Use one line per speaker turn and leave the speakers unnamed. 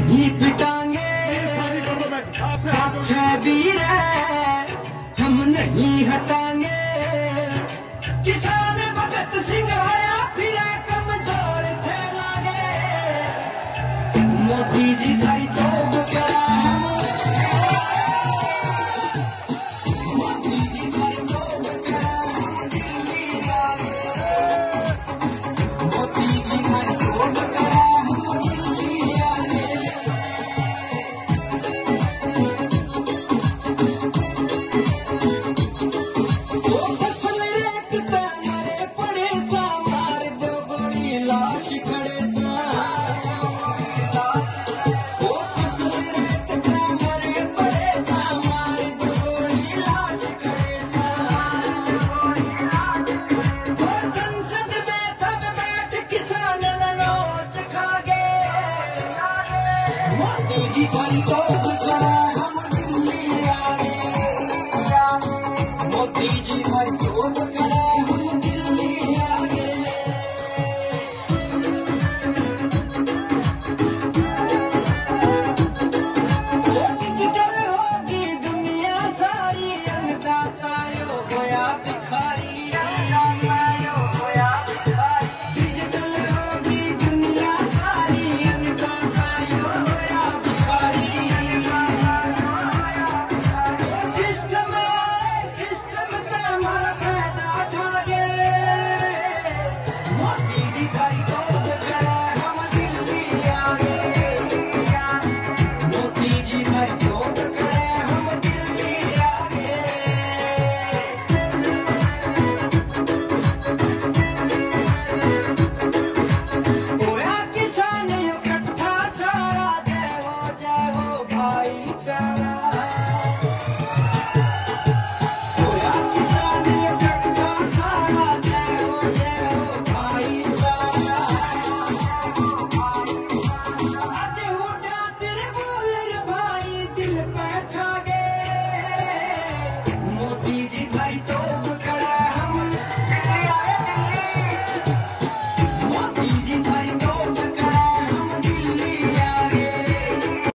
नहीं पिटांगे अच्छे वीर है, हम नहीं हटांगे। किसान भगत सिंह आया फिर कमजोर थे लागे, मोदी जी थारी तो बकरा मोदी जी थारी तो बकरा दिल्ली आ गए, मोदी जी थारी तो बकरा दिल्ली आ गए। लाश खड़े सा मरे पड़े सा मार दो गोली लाश खड़े सा। संसद में सब बैठ किसान नोच खा गए, मोदी जी थारी तो बकरा हम दिल्ली आ गए, मोदी जी